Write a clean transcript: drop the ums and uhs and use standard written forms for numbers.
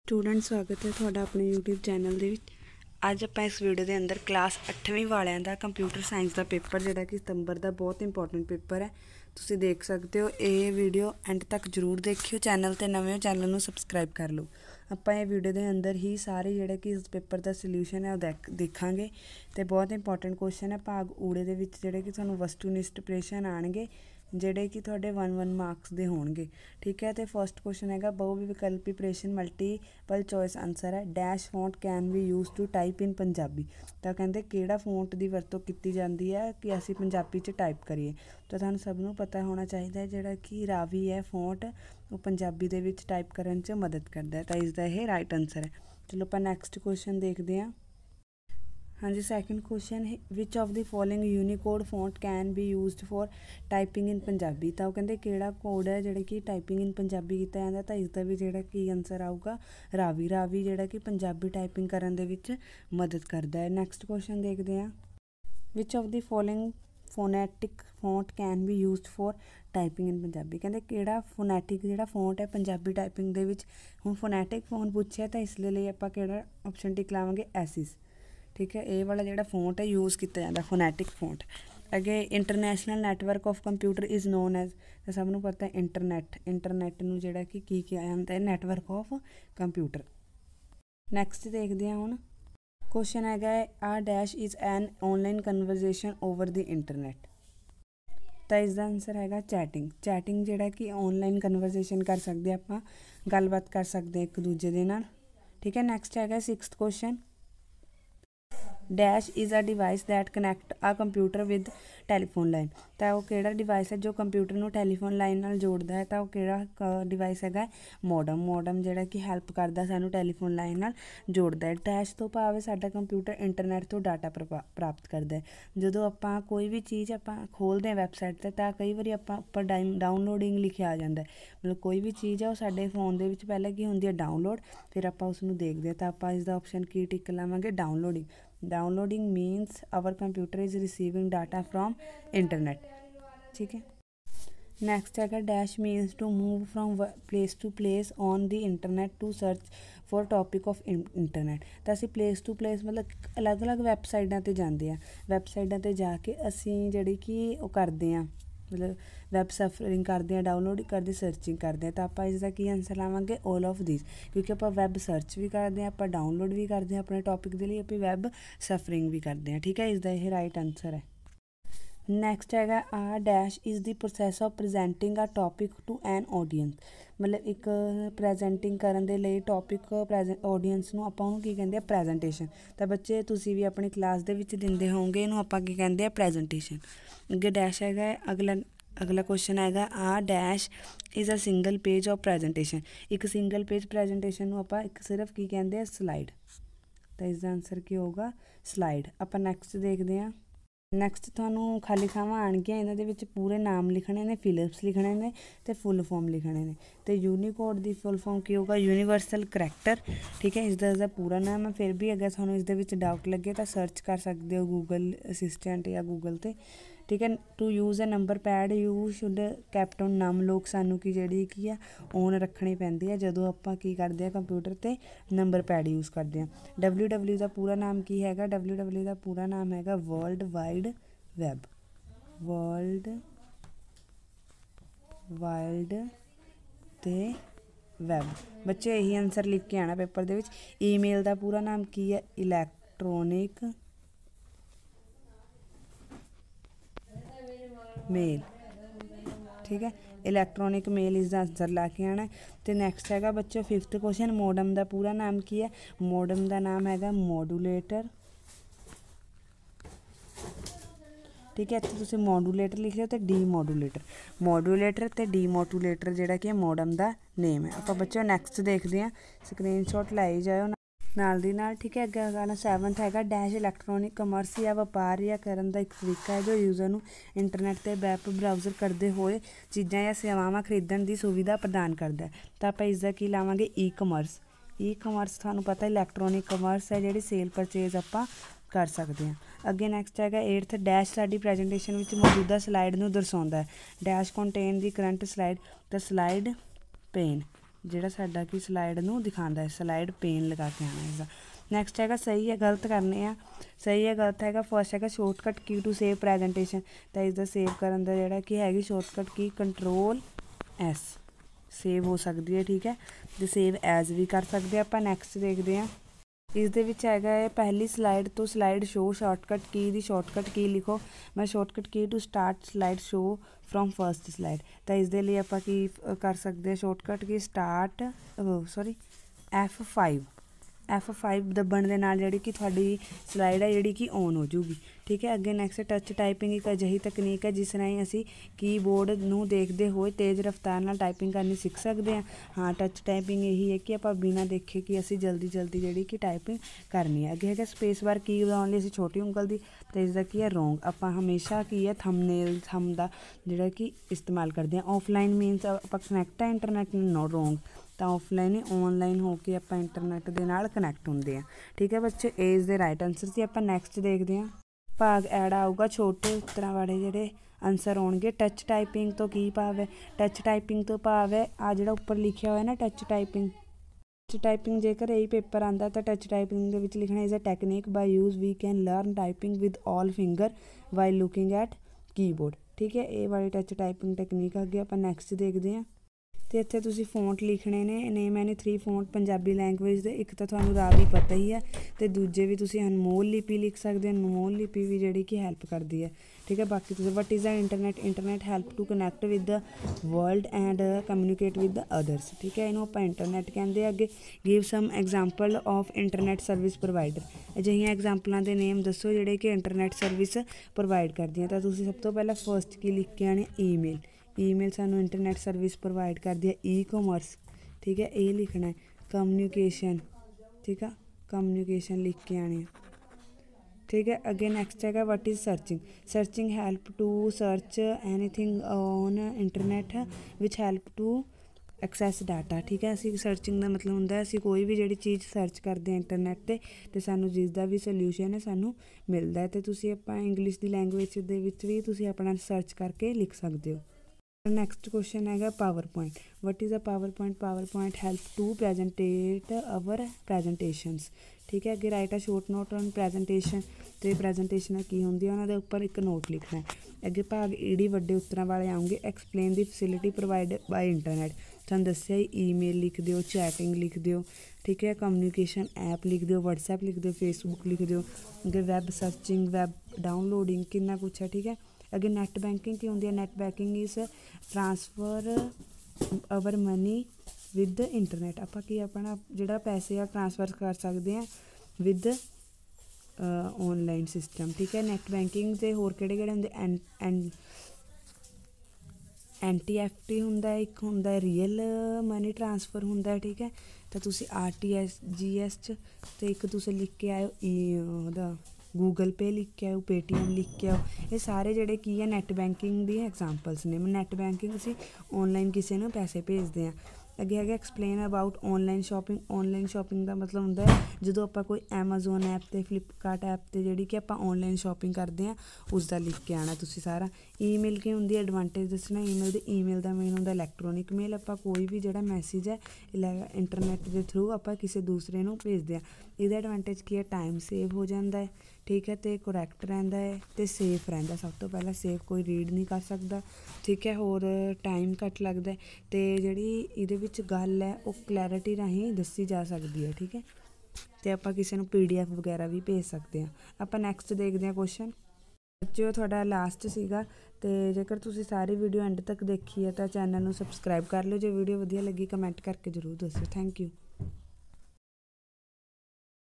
Student स्वागत है थोड़ा अपने यूट्यूब चैनल ਦੇ ਵਿੱਚ। ਅੱਜ ਆਪਾਂ ਇਸ ਵੀਡੀਓ ਦੇ ਅੰਦਰ ਕਲਾਸ 8ਵੀਂ ਵਾਲਿਆਂ ਦਾ ਕੰਪਿਊਟਰ ਸਾਇੰਸ ਦਾ ਪੇਪਰ ਜਿਹੜਾ ਕਿ ਸਤੰਬਰ ਦਾ ਬਹੁਤ ਇੰਪੋਰਟੈਂਟ ਪੇਪਰ ਹੈ, ਤੁਸੀਂ ਦੇਖ ਸਕਦੇ ਹੋ। ਇਹ ਵੀਡੀਓ ਐਂਡ ਤੱਕ ਜ਼ਰੂਰ ਦੇਖਿਓ। ਚੈਨਲ ਤੇ ਨਵੇਂ ਹੋ ਚੈਨਲ ਨੂੰ ਸਬਸਕ੍ਰਾਈਬ ਕਰ ਲਓ। ਆਪਾਂ ਇਹ ਵੀਡੀਓ ਦੇ ਅੰਦਰ ਹੀ ਸਾਰੇ ਜਿਹੜੇ ਕਿ ਇਸ ਪੇਪਰ ਦਾ ਸੋਲੂਸ਼ਨ ਹੈ ਉਹ ਦੇਖਾਂਗੇ ਤੇ ਬਹੁਤ ਇੰਪੋਰਟੈਂਟ ਕੁਐਸਚਨ ਹੈ। ਭਾਗ ਊੜੇ ਦੇ ਵਿੱਚ ਜਿਹੜੇ ਕਿ ਤੁਹਾਨੂੰ ਵਸਤੂਨਿਸ਼ਟ ਪ੍ਰਸ਼ਨ ਆਣਗੇ ਜਿਹੜੇ ਕਿ ਤੁਹਾਡੇ 1 ਮਾਰਕਸ ਦੇ ਹੋਣਗੇ, ਠੀਕ ਹੈ। ਤੇ ਫਸਟ ਕੁਐਸਚਨ ਹੈਗਾ ਬਹੁ ਵਿਕਲਪੀ ਪ੍ਰਸ਼ਨ ਮਲਟੀਪਲ ਚੋਇਸ ਆਨਸਰ ਹੈ dash font can be use to type in Punjabi. ਤਾਂ ਕਹਿੰਦੇ ਕਿਹੜਾ ਫੌਂਟ ਦੀ ਵਰਤੋਂ ਕੀਤੀ ਜਾਂਦੀ ਹੈ ਕਿ ਅਸੀਂ ਪੰਜਾਬੀ 'ਚ ਟਾਈਪ ਕਰੀਏ। ਤਾਂ ਤੁਹਾਨੂੰ ਸਭ ਨੂੰ ਪਤਾ ਹੋਣਾ ਚਾਹੀਦਾ ਹੈ ਜਿਹੜਾ ਕਿ ਰਾਵੀ ਹੈ ਫੌਂਟ ਉਹ ਪੰਜਾਬੀ ਦੇ ਵਿੱਚ ਟਾਈਪ ਕਰਨ 'ਚ ਮਦਦ ਕਰਦਾ ਹੈ, ਤਾਂ ਇਸ ਦਾ ਇਹ ਰਾਈਟ ਆਨਸਰ ਹੈ। ਚਲੋ ਆਪਾਂ ਨੈਕਸਟ ਕੁਐਸਚਨ ਦੇਖਦੇ ਹਾਂ। ਹਾਂਜੀ, second question which of the following unicode font can be used for typing in Punjabi. ਤਾਂ ਉਹ ਕਹਿੰਦੇ ਕਿਹੜਾ ਕੋਡ ਹੈ ਜਿਹੜਾ ਕਿ ਟਾਈਪਿੰਗ ਇਨ ਪੰਜਾਬੀ ਕੀਤਾ ਜਾਂਦਾ, ਤਾਂ ਇਸ ਦਾ ਵੀ ਜਿਹੜਾ ਕੀ ਆਨਸਰ ਆਊਗਾ ਰਾਵੀ। ਰਾਵੀ ਜਿਹੜਾ ਕਿ ਪੰਜਾਬੀ ਟਾਈਪਿੰਗ ਕਰਨ ਦੇ ਵਿੱਚ ਮਦਦ ਕਰਦਾ ਹੈ। ਨੈਕਸਟ ਕੁਐਸਚਨ ਦੇਖਦੇ ਹਾਂ। Which of the following phonetic font can be used for typing in Punjabi. ਕਹਿੰਦੇ ਕਿਹੜਾ ਫੋਨੈਟਿਕ ਜਿਹੜਾ ਫੌਂਟ ਹੈ ਪੰਜਾਬੀ ਟਾਈਪਿੰਗ ਦੇ ਵਿੱਚ। ਹੁਣ ਫੋਨੈਟਿਕ ਫੌਂਟ ਪੁੱਛਿਆ ਤਾਂ ਇਸ ਲਈ ਆਪਾਂ ਕਿਹੜਾ ਆਪਸ਼ਨ ਟਿਕ ਲਾਵਾਂਗੇ ਐਸਿਸ, ठीक है। ये वाला जो फॉन्ट है यूज़ किया जाता फोनैटिक फॉन्ट। अगे international network of computer is known as, तो सबनों पता है इंटरनैट नूं जिहड़ा कि किया जाता है नैटवर्क ऑफ कंप्यूटर। नैक्सट देखते हैं हुण क्वेश्चन हैगा आ dash is an online conversation over the internet. तो इसका आंसर हैगा चैटिंग। चैटिंग जिहड़ा कि ऑनलाइन कन्वर्जेशन कर सकते आपां, गलबात कर सकते एक दूजे दे नाल, ठीक है। नैक्सट हैगा sixth question dash is a device that connect a computer with telephone line. तो वो किहड़ा डिवाइस है जो कंप्यूटर नूं टैलीफोन लाइन नाल जोड़दा है, तो वो किहड़ा डिवाइस हैगा मॉडम। मॉडम जिहड़ा कि हैल्प करदा सानूं टैलीफोन लाइन नाल जोड़दा है। डैश तो भाव है साडा कंप्यूटर इंटरनैट तो डाटा प्राप्त करदा है। जदों आपां कोई भी चीज़ आपां खोलदे हैं वैबसाइट ते तां कई वारी आपां उपर डाउनलोडिंग लिखिआ आ जांदा है, मतलब कोई भी चीज़ है वो साडे फोन दे विच पहले की हुंदी है डाउनलोड, फिर आपां उसनूं देखदे हैं। तां आपां इसदा ऑप्शन की टिक लावांगे downloading. Downloading means our computer is receiving data from internet, ठीक है। नैक्सट है dash means to move from place to place on the internet to search for topic of internet. तो असी प्लेस टू प्लेस मतलब अलग अलग वैबसाइटां ते जांदे आ, वैबसाइटां ते जाके असी जिहड़ी कि वो करदे आ, मतलब वैब सफरिंग करते हैं, डाउनलोड करते सर्चिंग करते हैं। तो आप इसका की आंसर लावांगे ऑल ऑफ दिस, क्योंकि आप वैब सर्च भी करते हैं, आप डाउनलोड भी करते हैं अपने टॉपिक के लिए, आप वैब सफरिंग भी करते हैं, ठीक है। इसका यह राइट आंसर है। नैक्सट हैगा आ dash is the process of presenting a topic to an audience. मतलब एक प्रैजेंटिंग करन दे लई टॉपिक ऑडियंस नूं आपां उहनूं की कहंदे आ प्रैजेंटेशन। तो बच्चे तुसीं भी अपनी क्लास दे विच दिंदे होवोगे इहनूं आपां की कहंदे आ प्रैजेंटेशन। अगे डैश हैगा अगला क्वेश्चन हैगा आ dash is a single page of presentation. एक सिंगल पेज प्रैजेंटेशन नूं आपां एक सिर्फ की कहंदे आ स्लाइड। तो इसका आंसर की होगा स्लाइड। आपां नैक्सट देखते हैं। नैक्सट तुहानूं खाली थावां आउणगीਆਂ, इन्हां दे विच पूरे नाम लिखने ने, फिलिप्स लिखने ने ते फुल फॉर्म लिखने ने। तो यूनीकोड की फुल फॉर्म की होगा यूनीवर्सल करैक्टर, ठीक है। इसका पूरा नाम है। फिर भी अगर तुहानूं इस दे विच डाउट लगे तो सर्च कर सकते हो गूगल असिस्टेंट या गूगल ते, ठीक है। To use a number pad you should kept on num lock सानूं की जिहड़ी की आ ऑन रखनी पैंदी है जदों आपां की करदे आ कंप्यूटर ते नंबर पैड यूज़ करदे आ। WW का पूरा नाम की हैगा, WW का पूरा नाम हैगा world wide web. World wide ते वैब। बच्चे यही आंसर लिख के आना पेपर दे विच। ईमेल का पूरा नाम की है इलैक्ट्रॉनिक मेल, ठीक है। इलैक्ट्रॉनिक मेल इसका आंसर ला के आना। तो नैक्सट हैगा बच्चों फिफ्थ क्वेश्चन मॉडम का पूरा नाम की है। मॉडम का नाम हैगा मॉडूलेटर, ठीक है। इत्थे तुसीं मॉडूलेटर लिख लियो तो डीमॉडूलेटर। मॉडूलेटर ते डीमॉडूलेटर जिहड़ा कि मॉडम का नेम है। आपां बच्चों नैक्सट देखते हैं, स्क्रीनशॉट लाई जाओ नाल दी नाल, ठीक है। अगे गाना 7th हैगा डैश इलैक्ट्रॉनिक कमर्स या व्यापार या करन दा एक तरीका है जो यूज़र नूं इंटरनेट ते वैब ब्राउज़र करते हुए चीज़ां या सेवावां खरीदण दी सुविधा प्रदान करदा है। तो आपां इसदा की लावांगे ई कमर्स। ई कमर्स तुहानूं पता इलैक्ट्रॉनिक कमर्स है जिहड़ी सेल परचेज आपां कर सकते हैं। अगे नैक्सट हैगा 8th डैश साडी प्रैजेंटेशन विच मौजूदा स्लाइड नूं दर्शाउंदा है। Dash contain the current slide, तो स्लाइड पेन ਜਿਹੜਾ ਸਾਡਾ ਕਿ ਸਲਾਈਡ ਨੂੰ ਦਿਖਾਉਂਦਾ ਹੈ, ਸਲਾਈਡ ਪੇਨ ਲਗਾ ਕੇ ਆਉਣਾ ਇਸਦਾ। ਨੈਕਸਟ ਹੈਗਾ ਸਹੀ ਹੈ ਗਲਤ ਕਰਨੇ ਆ। ਸਹੀ ਹੈ ਗਲਤ ਹੈਗਾ, ਫਸਟ ਹੈਗਾ shortcut key to save presentation, ਤਾਂ ਇਸਦਾ ਸੇਵ ਕਰਨ ਦਾ ਜਿਹੜਾ ਕੀ ਹੈਗੀ ਸ਼ੋਰਟਕਟ ਕੀ Ctrl+S ਸੇਵ ਹੋ ਸਕਦੀ ਹੈ, ਠੀਕ ਹੈ, ਅਤੇ ਸੇਵ ਐਜ਼ ਵੀ ਕਰ ਸਕਦੇ ਆਪਾਂ। ਨੈਕਸਟ ਦੇਖਦੇ ਹਾਂ, ਇਸ ਦੇ ਵਿੱਚ ਹੈਗਾ ਹੈ ਪਹਿਲੀ ਸਲਾਈਡ ਤੋਂ ਸਲਾਈਡ ਸ਼ੋ ਸ਼ਾਰਟਕਟ ਕੀ ਦੀ ਸ਼ਾਰਟਕਟ ਕੀ ਲਿਖੋ। ਮੈਂ shortcut key to start slide show from first slide, ਤਾਂ ਇਸ ਦੇ ਲਈ ਆਪਾਂ ਕੀ ਕਰ ਸਕਦੇ ਹਾਂ ਸ਼ਾਰਟਕਟ ਕੀ ਸਟਾਰਟ F5 ਦੱਬਣ ਦੇ ਨਾਲ ਜਿਹੜੀ ਕਿ ਤੁਹਾਡੀ ਸਲਾਈਡ ਹੈ ਜਿਹੜੀ ਕਿ ਔਨ ਹੋ ਜੂਗੀ, ਠੀਕ ਹੈ। ਅੱਗੇ ਨੈਕਸਟ ਟੱਚ ਟਾਈਪਿੰਗ ਇੱਕ ਅਜਿਹੀ ਤਕਨੀਕ ਹੈ ਜਿਸ ਰਾਹੀਂ ਅਸੀਂ ਕੀਬੋਰਡ ਨੂੰ ਦੇਖਦੇ ਹੋਏ ਤੇਜ਼ ਰਫ਼ਤਾਰ ਨਾਲ ਟਾਈਪਿੰਗ ਕਰਨੀ ਸਿੱਖ ਸਕਦੇ ਹਾਂ। ਹਾਂ, ਟੱਚ ਟਾਈਪਿੰਗ ਇਹੀ ਹੈ ਕਿ ਆਪਾਂ ਬਿਨਾਂ ਦੇਖੇ ਕਿ ਅਸੀਂ ਜਲਦੀ ਜਿਹੜੀ ਕਿ ਟਾਈਪਿੰਗ ਕਰਨੀ ਹੈ। ਅੱਗੇ ਹੈਗਾ ਸਪੇਸ ਬਾਰ ਕੀ ਦਬਾਉਣ ਲਈ ਅਸੀਂ ਛੋਟੀ ਉਂਗਲ ਦੀ, ਅਤੇ ਇਸਦਾ ਕੀ ਹੈ ਰੋਂਗ, ਆਪਾਂ ਹਮੇਸ਼ਾ ਕੀ ਹੈ ਥੰਬ ਦਾ ਜਿਹੜਾ ਕਿ ਇਸਤੇਮਾਲ ਕਰਦੇ ਹਾਂ। ਆਫਲਾਈਨ ਮੀਨਸ ਆਪਾਂ ਕਨੈਕਟ ਹੈ ਇੰਟਰਨੈਟ ਨਾਲ, ਰੋਂਗ, ਤਾਂ ਆਫਲਾਈਨ ਹੀ ਔਨਲਾਈਨ ਹੋ ਕੇ ਆਪਾਂ ਇੰਟਰਨੈਟ ਦੇ ਨਾਲ ਕਨੈਕਟ ਹੁੰਦੇ ਆ, ਠੀਕ ਹੈ ਬੱਚੇ। ਏਜ ਦੇ ਰਾਈਟ ਆਨਸਰ ਸੀ। ਆਪਾਂ ਨੈਕਸਟ ਦੇਖਦੇ ਹਾਂ, ਭਾਗ ਐਡ ਆਊਗਾ ਛੋਟੇ ਉੱਤਰਾਂ ਵਾਲੇ ਜਿਹੜੇ ਆਨਸਰ ਆਉਣਗੇ। ਟੱਚ ਟਾਈਪਿੰਗ ਤੋਂ ਕੀ ਭਾਵ ਹੈ? ਟੱਚ ਟਾਈਪਿੰਗ ਤੋਂ ਭਾਵ ਹੈ ਆ ਜਿਹੜਾ ਉੱਪਰ ਲਿਖਿਆ ਹੋਇਆ ਨਾ ਟੱਚ ਟਾਈਪਿੰਗ ਜੇਕਰ ਇਹੀ ਪੇਪਰ ਆਉਂਦਾ ਤਾਂ ਟੱਚ ਟਾਈਪਿੰਗ ਦੇ ਵਿੱਚ ਲਿਖਣਾ is a technique by use we can learn typing with all finger while looking at keyboard, ਠੀਕ ਹੈ। ਇਹ ਵਾਲੀ ਟੱਚ ਟਾਈਪਿੰਗ ਟੈਕਨੀਕ ਅੱਗੇ ਆਪਾਂ ਨੈਕਸਟ ਦੇਖਦੇ ਹਾਂ। ਅਤੇ ਇੱਥੇ ਤੁਸੀਂ ਫੋਂਟ ਲਿਖਣੇ ਨੇ, name any 3 font Punjabi language ਦੇ। ਇੱਕ ਤਾਂ ਤੁਹਾਨੂੰ ਰਾਵੀ ਪਤਾ ਹੀ ਹੈ, ਅਤੇ ਦੂਜੇ ਵੀ ਤੁਸੀਂ ਅਨਮੋਲ ਲਿਪੀ ਲਿਖ ਸਕਦੇ ਹੋ। ਅਨਮੋਲ ਲਿਪੀ ਵੀ ਜਿਹੜੀ ਕਿ ਹੈਲਪ ਕਰਦੀ ਹੈ, ਠੀਕ ਹੈ। ਬਾਕੀ ਤੁਸੀਂ what is the internet help to connect with the world and communicate with the others, ਠੀਕ ਹੈ। ਇਹਨੂੰ ਆਪਾਂ ਇੰਟਰਨੈਟ ਕਹਿੰਦੇ ਆ। ਅੱਗੇ give some example of internet service provider, ਅਜਿਹੀਆਂ ਐਗਜ਼ਾਮਪਲਾਂ ਦੇ ਨੇਮ ਦੱਸੋ ਜਿਹੜੇ ਕਿ ਇੰਟਰਨੈਟ ਸਰਵਿਸ ਪ੍ਰੋਵਾਈਡ ਕਰਦੀਆਂ। ਤਾਂ ਤੁਸੀਂ ਸਭ ਤੋਂ ਪਹਿਲਾਂ ਫਸਟ ਕੀ ਲਿਖ ਕੇ ਆਉਣੇ, ਈਮੇਲ ਸਾਨੂੰ ਇੰਟਰਨੈਟ ਸਰਵਿਸ ਪ੍ਰੋਵਾਈਡ ਕਰਦੀ ਹੈ। ਈ-ਕਾਮਰਸ, ਠੀਕ ਹੈ, ਇਹ ਲਿਖਣਾ ਹੈ। ਕਮਿਊਨੀਕੇਸ਼ਨ, ਠੀਕ ਆ, ਕਮਿਊਨੀਕੇਸ਼ਨ ਲਿਖ ਕੇ ਆਉਣੀ ਹੈ, ਠੀਕ ਹੈ। ਅੱਗੇ ਨੈਕਸਟ ਹੈਗਾ what is searching help to search anything on internet which help to access data, ਠੀਕ ਹੈ। ਅਸੀਂ ਸਰਚਿੰਗ ਦਾ ਮਤਲਬ ਹੁੰਦਾ ਅਸੀਂ ਕੋਈ ਵੀ ਜਿਹੜੀ ਚੀਜ਼ ਸਰਚ ਕਰਦੇ ਹਾਂ ਇੰਟਰਨੈਟ 'ਤੇ ਅਤੇ ਸਾਨੂੰ ਜਿਸ ਦਾ ਵੀ ਸੋਲਿਊਸ਼ਨ ਹੈ ਸਾਨੂੰ ਮਿਲਦਾ ਹੈ। ਅਤੇ ਤੁਸੀਂ ਆਪਾਂ ਇੰਗਲਿਸ਼ ਦੀ ਲੈਂਗੁਏਜ ਦੇ ਵਿੱਚ ਵੀ ਤੁਸੀਂ ਆਪਣਾ ਸਰਚ ਕਰਕੇ ਲਿਖ ਸਕਦੇ ਹੋ। ਨੈਕਸਟ ਕੁਐਸਚਨ ਹੈਗਾ power point, what is a power point help to presentate our presentations, ਠੀਕ ਹੈ। ਅੱਗੇ write a short note on presentation, ਅਤੇ ਪ੍ਰੈਜੈਂਟੇਸ਼ਨ ਕੀ ਹੁੰਦੀ ਹੈ ਉਹਨਾਂ ਦੇ ਉੱਪਰ ਇੱਕ ਨੋਟ ਲਿਖਣਾ ਹੈ। ਅੱਗੇ ਭਾਗ ਈਡੀ ਵੱਡੇ ਉੱਤਰਾਂ ਵਾਲੇ ਆਉਂਗੇ। Explain the facility provide by internet, ਤੁਹਾਨੂੰ ਦੱਸਿਆ ਹੀ ਈਮੇਲ ਲਿਖ ਦਿਓ, ਚੈਟਿੰਗ ਲਿਖ ਦਿਓ, ਠੀਕ ਹੈ। ਕਮਿਊਨੀਕੇਸ਼ਨ ਐਪ ਲਿਖ ਦਿਓ, ਵਟਸਐਪ ਲਿਖ ਦਿਓ, ਫੇਸਬੁੱਕ ਲਿਖ ਦਿਓ। ਅੱਗੇ ਵੈਬ ਸਰਚਿੰਗ, ਵੈਬ ਡਾਊਨਲੋਡਿੰਗ, ਕਿੰਨਾ ਕੁਛ ਹੈ, ਠੀਕ ਹੈ। ਅੱਗੇ ਨੈੱਟ ਬੈਂਕਿੰਗ ਕੀ ਹੁੰਦੀ ਹੈ? Net banking is transfer our money with internet, ਆਪਾਂ ਕੀ ਆਪਣਾ ਜਿਹੜਾ ਪੈਸੇ ਆ ਟਰਾਂਸਫਰ ਕਰ ਸਕਦੇ ਹਾਂ ਵਿਦ ਔਨਲਾਈਨ ਸਿਸਟਮ, ਠੀਕ ਹੈ। ਨੈੱਟ ਬੈਂਕਿੰਗ ਦੇ ਹੋਰ ਕਿਹੜੇ ਹੁੰਦੇ? NTFT ਹੁੰਦਾ ਹੈ, ਇੱਕ ਹੁੰਦਾ ਰੀਅਲ ਮਨੀ ਟਰਾਂਸਫਰ ਹੁੰਦਾ ਹੈ, ਠੀਕ ਹੈ। ਤਾਂ ਤੁਸੀਂ RTGS 'ਚ, ਅਤੇ ਇੱਕ ਤੁਸੀਂ ਲਿਖ ਕੇ ਆਇਓ ਉਹਦਾ ਗੂਗਲ ਪੇ ਲਿਖ ਕੇ ਆਓ, ਪੇਟੀਐਮ ਲਿਖ ਕੇ ਆਓ। ਇਹ ਸਾਰੇ ਜਿਹੜੇ ਕੀ ਹੈ ਨੈੱਟ ਬੈਂਕਿੰਗ ਦੀ ਐਗਜ਼ਾਮਪਲਸ ਨੇ। ਨੈੱਟ ਬੈਂਕਿੰਗ ਅਸੀਂ ਔਨਲਾਈਨ ਕਿਸੇ ਨੂੰ ਪੈਸੇ ਭੇਜਦੇ ਹਾਂ। ਅੱਗੇ ਹੈਗਾ ਐਕਸਪਲੇਨ ਅਬਾਊਟ ਔਨਲਾਈਨ ਸ਼ੋਪਿੰਗ ਦਾ ਮਤਲਬ ਹੁੰਦਾ ਹੈ ਜਦੋਂ ਆਪਾਂ ਕੋਈ ਐਮਾਜ਼ੋਨ ਐਪ 'ਤੇ, ਫਲਿੱਪਕਾਰਟ ਐਪ 'ਤੇ ਜਿਹੜੀ ਕਿ ਆਪਾਂ ਔਨਲਾਈਨ ਸ਼ੋਪਿੰਗ ਕਰਦੇ ਹਾਂ ਉਸ ਦਾ ਲਿਖ ਕੇ ਆਉਣਾ ਤੁਸੀਂ ਸਾਰਾ। ਈਮੇਲ ਕੀ ਹੁੰਦੀ ਹੈ? ਐਡਵਾਂਟੇਜ ਦੱਸਣਾ ਈਮੇਲ ਦਾ ਮੇਨ ਹੁੰਦਾ ਇਲੈਕਟ੍ਰੋਨਿਕ ਮੇਲ, ਆਪਾਂ ਕੋਈ ਵੀ ਜਿਹੜਾ ਮੈਸੇਜ ਹੈ ਇੰਟਰਨੈਟ ਦੇ ਥਰੂ ਆਪਾਂ ਕਿਸੇ ਦੂਸਰੇ ਨੂੰ ਭੇਜਦੇ ਹਾਂ। ਇਹਦਾ ਐਡਵਾਂਟੇਜ ਕੀ ਹੈ? ਟਾਈਮ ਸੇਵ ਹੋ ਜਾਂਦਾ ਹੈ, ਠੀਕ ਹੈ, ਅਤੇ ਕਰੈਕਟ ਰਹਿੰਦਾ ਹੈ, ਅਤੇ ਸੇਫ ਰਹਿੰਦਾ। ਸਭ ਤੋਂ ਪਹਿਲਾਂ ਸੇਫ ਕੋਈ ਰੀਡ ਨਹੀਂ ਕਰ ਸਕਦਾ, ਠੀਕ ਹੈ। ਹੋਰ ਟਾਈਮ ਘੱਟ ਲੱਗਦਾ, ਅਤੇ ਜਿਹੜੀ ਇਹਦੇ ਵਿੱਚ ਗੱਲ ਹੈ ਉਹ ਕਲੈਰਿਟੀ ਰਾਹੀਂ ਦੱਸੀ ਜਾ ਸਕਦੀ ਹੈ, ਠੀਕ ਹੈ। ਅਤੇ ਆਪਾਂ ਕਿਸੇ ਨੂੰ PDF ਵਗੈਰਾ ਵੀ ਭੇਜ ਸਕਦੇ ਹਾਂ। ਆਪਾਂ ਨੈਕਸਟ ਦੇਖਦੇ ਹਾਂ ਕੁਐਸਚਨ। ਬੱਚਿਓ ਤੁਹਾਡਾ ਲਾਸਟ ਸੀਗਾ, ਅਤੇ ਜੇਕਰ ਤੁਸੀਂ ਸਾਰੀ ਵੀਡੀਓ ਐਂਡ ਤੱਕ ਦੇਖੀ ਹੈ ਤਾਂ ਚੈਨਲ ਨੂੰ ਸਬਸਕ੍ਰਾਈਬ ਕਰ ਲਿਓ। ਜੇ ਵੀਡੀਓ ਵਧੀਆ ਲੱਗੀ ਕਮੈਂਟ ਕਰਕੇ ਜ਼ਰੂਰ ਦੱਸਿਓ। Thank you.